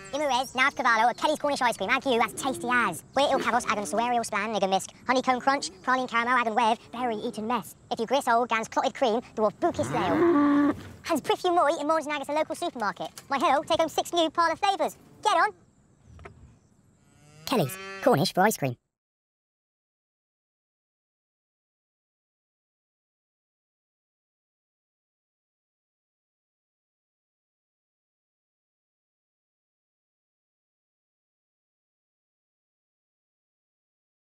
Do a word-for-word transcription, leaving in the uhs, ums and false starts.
Immerez, nav cavallo, a Kelly's Cornish ice cream, ag you as tasty as. Where il cavos agan suerio splan, nig a misc, honeycomb crunch, praline caramel agan wave, berry eaten mess. If you gris old gans clotted cream, dwarf bookish ale. Hans priff you moi in Mons Nagas a local supermarket. My hill take home six new parlour flavours. Get on. Kelly's, Cornish for ice cream.